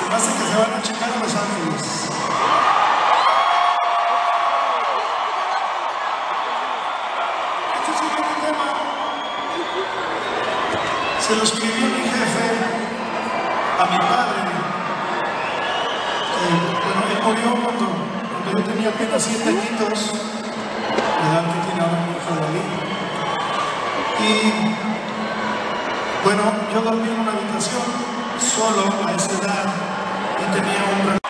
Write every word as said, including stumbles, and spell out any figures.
Se me hace que se van a checar a Los Ángeles. Este siguiente tema se lo escribió mi jefe a mi padre. Eh, bueno, él murió cuando, cuando yo tenía apenas siete añitos, la edad que tiene ahora mi hijo David. Y bueno, yo dormí en una habitación solo a esa edad y tenía un